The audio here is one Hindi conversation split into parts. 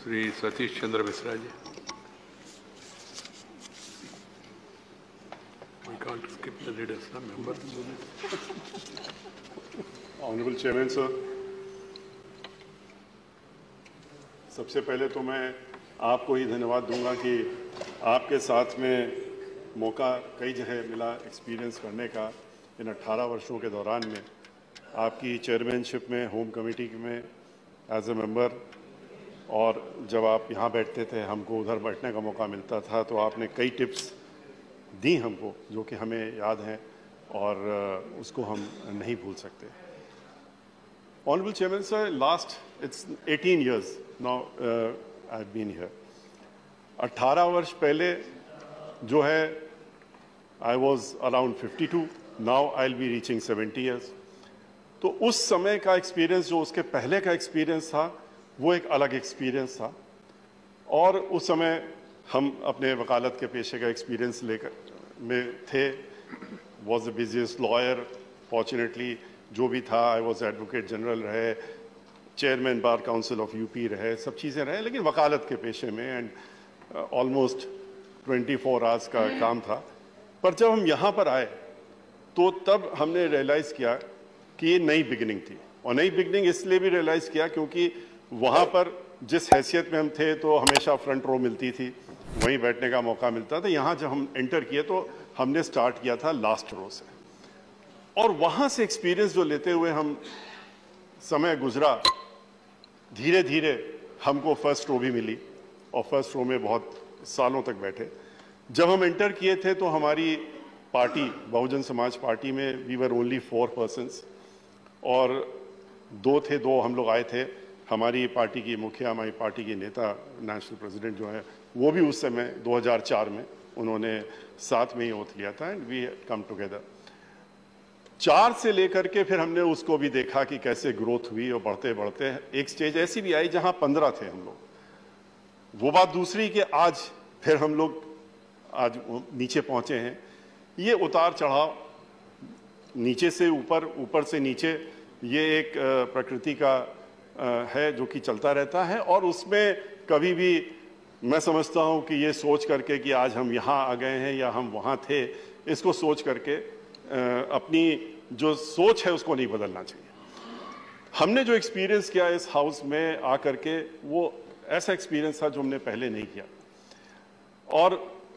Shri Satish Chandra Mishra ji. We can't skip the leaders, na member. Honourable chairman sir, सबसे पहले तो मैं आपको ही धन्यवाद दूंगा कि आपके साथ में मौका कई जगह मिला एक्सपीरियंस करने का इन 18 वर्षों के दौरान में। आपकी चेयरमैनशिप में, होम कमेटी में एज ए मेंबर, और जब आप यहाँ बैठते थे हमको उधर बैठने का मौका मिलता था, तो आपने कई टिप्स दी हमको जो कि हमें याद हैं और उसको हम नहीं भूल सकते। Honourable chairman sir, last it's 18 years now I have been here. 18 वर्ष पहले जो है I was around 52, now I will be reaching 70 years। तो उस समय का एक्सपीरियंस जो उसके पहले का एक्सपीरियंस था वो एक अलग एक्सपीरियंस था। और उस समय हम अपने वकालत के पेशे का एक्सपीरियंस लेकर में थे। Was the busiest lawyer fortunately, जो भी था। आई वॉज एडवोकेट जनरल रहे, chairman bar council of UP रहे, सब चीज़ें रहे, लेकिन वकालत के पेशे में एंड ऑलमोस्ट 24 hours का काम था। पर जब हम यहाँ पर आए तो तब हमने रियलाइज़ किया कि ये नई बिगिनिंग थी। और नई बिगिनिंग इसलिए भी रियलाइज़ किया क्योंकि वहाँ पर जिस हैसियत में हम थे तो हमेशा फ्रंट रो मिलती थी, वहीं बैठने का मौका मिलता था। यहाँ जब हम एंटर किए तो हमने स्टार्ट किया था लास्ट रो से, और वहाँ से एक्सपीरियंस जो लेते हुए हम समय गुजरा, धीरे धीरे हमको फर्स्ट रो भी मिली और फर्स्ट रो में बहुत सालों तक बैठे। जब हम एंटर किए थे तो हमारी पार्टी बहुजन समाज पार्टी में वी वर ओनली 4 persons, और दो हम लोग आए थे। हमारी पार्टी की मुखिया, हमारी पार्टी की नेता, नेशनल प्रेसिडेंट जो है, वो भी उस समय 2004 में उन्होंने साथ में ही ओथ लिया था एंड वी कम टुगेदर। 4 से लेकर के फिर हमने उसको भी देखा कि कैसे ग्रोथ हुई, और बढ़ते बढ़ते एक स्टेज ऐसी भी आई जहां 15 थे हम लोग। वो बात दूसरी कि आज फिर हम लोग आज नीचे पहुंचे हैं। ये उतार चढ़ाव, नीचे से ऊपर, ऊपर से नीचे, ये एक प्रकृति का है जो कि चलता रहता है। और उसमें कभी भी मैं समझता हूं कि ये सोच करके कि आज हम यहाँ आ गए हैं या हम वहाँ थे, इसको सोच करके अपनी जो सोच है उसको नहीं बदलना चाहिए। हमने जो एक्सपीरियंस किया इस हाउस में आकर के, वो ऐसा एक्सपीरियंस था जो हमने पहले नहीं किया। और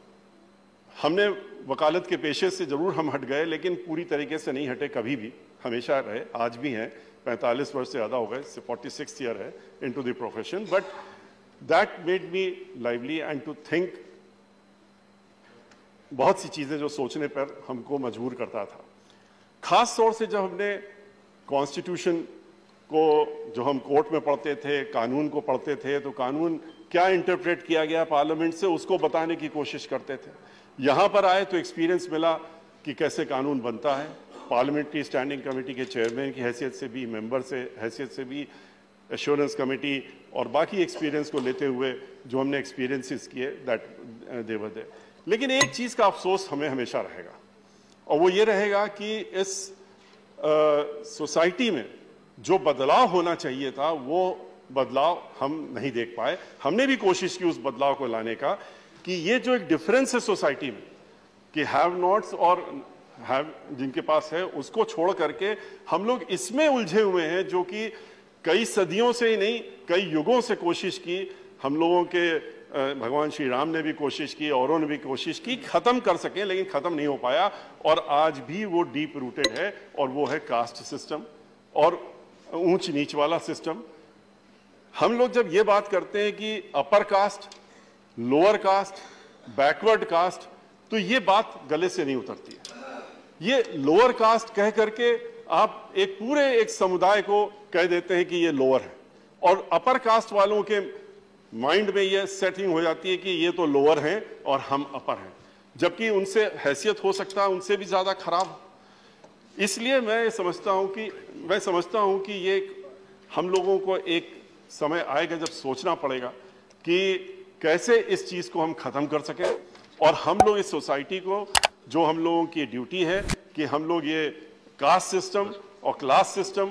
हमने वकालत के पेशे से जरूर हम हट गए, लेकिन पूरी तरीके से नहीं हटे, कभी भी हमेशा रहे, आज भी हैं। 45 वर्ष से ज़्यादा हो गए, 46th year है into the profession. But that made me lively and to think. बहुत सी चीज़ें जो सोचने पर हमको मजबूर करता था। खास तौर से जब हमने कॉन्स्टिट्यूशन को, जो हम कोर्ट में पढ़ते थे, कानून को पढ़ते थे, तो कानून क्या इंटरप्रेट किया गया पार्लियामेंट से, उसको बताने की कोशिश करते थे। यहाँ पर आए तो एक्सपीरियंस मिला कि कैसे कानून बनता है। पार्लियामेंट्री स्टैंडिंग कमेटी के चेयरमैन की हैसियत से भी, मेंबर से हैसियत से भी, एश्योरेंस कमेटी और बाकी एक्सपीरियंस को लेते हुए जो हमने एक्सपीरियंसेस किए, दैट दे वर देयर। लेकिन एक चीज़ का अफसोस हमें हमेशा रहेगा, और वो ये रहेगा कि इस सोसाइटी में जो बदलाव होना चाहिए था वो बदलाव हम नहीं देख पाए। हमने भी कोशिश की उस बदलाव को लाने का, कि ये जो एक डिफरेंस है सोसाइटी में कि हैव नॉट्स और हैव जिनके पास है, उसको छोड़ करके हम लोग इसमें उलझे हुए हैं, जो कि कई सदियों से ही नहीं, कई युगों से कोशिश की। हम लोगों के भगवान श्री राम ने भी कोशिश की, औरों ने भी कोशिश की खत्म कर सकें, लेकिन खत्म नहीं हो पाया। और आज भी वो डीप रूटेड है, और वो है कास्ट सिस्टम और ऊंच नीच वाला सिस्टम। हम लोग जब ये बात करते हैं कि upper caste, lower caste, backward caste, तो ये बात गले से नहीं उतरती है। ये लोअर कास्ट कह करके आप एक पूरे एक समुदाय को कह देते हैं कि ये लोअर है, और अपर कास्ट वालों के माइंड में ये सेटिंग हो जाती है कि ये तो लोअर हैं और हम अपर हैं, जबकि उनसे हैसियत हो सकता है उनसे भी ज़्यादा खराब। इसलिए मैं समझता हूँ कि ये हम लोगों को एक समय आएगा जब सोचना पड़ेगा कि कैसे इस चीज़ को हम ख़त्म कर सकें, और हम लोग इस सोसाइटी को, जो हम लोगों की ड्यूटी है कि हम लोग ये कास्ट सिस्टम और क्लास सिस्टम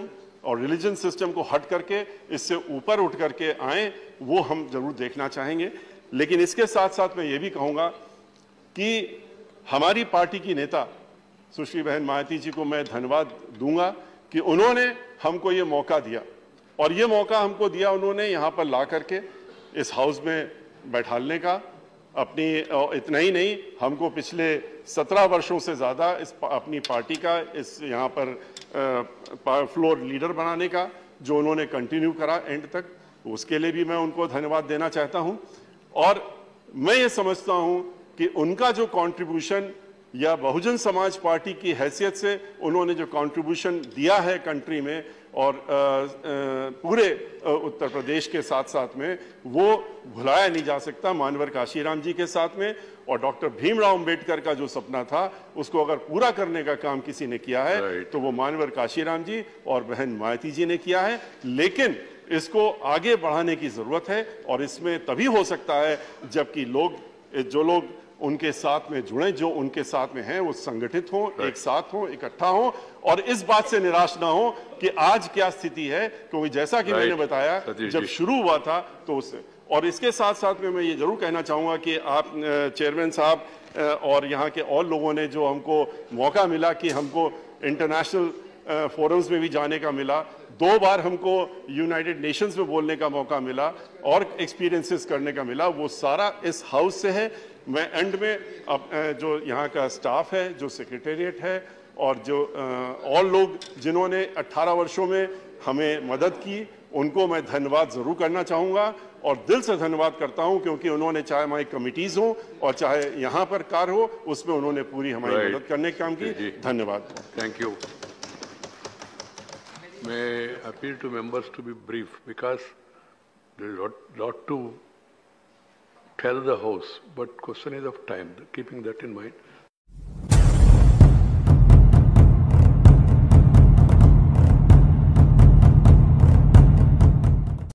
और रिलीजन सिस्टम को हट करके इससे ऊपर उठ करके आए, वो हम जरूर देखना चाहेंगे। लेकिन इसके साथ साथ मैं ये भी कहूँगा कि हमारी पार्टी की नेता सुश्री बहन मायावती जी को मैं धन्यवाद दूंगा कि उन्होंने हमको ये मौका दिया, और ये मौका हमको दिया उन्होंने यहाँ पर ला करके इस हाउस में बैठालने का। इतना ही नहीं, हमको पिछले 17 वर्षों से ज़्यादा अपनी पार्टी का इस यहाँ पर फ्लोर लीडर बनाने का जो उन्होंने कंटिन्यू करा एंड तक, उसके लिए भी मैं उनको धन्यवाद देना चाहता हूँ। और मैं ये समझता हूँ कि उनका जो कंट्रीब्यूशन या बहुजन समाज पार्टी की हैसियत से उन्होंने जो कंट्रीब्यूशन दिया है कंट्री में और पूरे उत्तर प्रदेश के साथ साथ में, वो भुलाया नहीं जा सकता। मानवर काशीराम जी के साथ में और डॉक्टर भीमराव अंबेडकर का जो सपना था उसको अगर पूरा करने का काम किसी ने किया है तो वो मानवर काशीराम जी और बहन मायावती जी ने किया है। लेकिन इसको आगे बढ़ाने की जरूरत है और इसमें तभी हो सकता है जबकि जो लोग उनके साथ में जुड़े, जो उनके साथ में हैं, वो संगठित हों, एक साथ हों, इकट्ठा हों और इस बात से निराश ना हो कि आज क्या स्थिति है, क्योंकि जैसा कि मैंने बताया जब शुरू हुआ था तो उससे। और इसके साथ साथ में मैं ये जरूर कहना चाहूँगा कि आप चेयरमैन साहब और यहाँ के और लोगों ने जो हमको मौका मिला कि हमको इंटरनेशनल फोरम्स में भी जाने का मिला, 2 बार हमको यूनाइटेड नेशंस में बोलने का मौका मिला और एक्सपीरियंसेस करने का मिला, वो सारा इस हाउस से है। मैं एंड में जो यहाँ का स्टाफ है, जो सेक्रेटेरिएट है और जो और लोग जिन्होंने 18 वर्षों में हमें मदद की, उनको मैं धन्यवाद ज़रूर करना चाहूँगा और दिल से धन्यवाद करता हूँ, क्योंकि उन्होंने चाहे हमारी कमिटीज़ हो और चाहे यहाँ पर कार्य हो, उसमें उन्होंने पूरी हमारी मदद करने का काम की। धन्यवाद। Thank you. May I appeal to members to be brief because there is lot to tell the House, but question is of time. Keeping that in mind,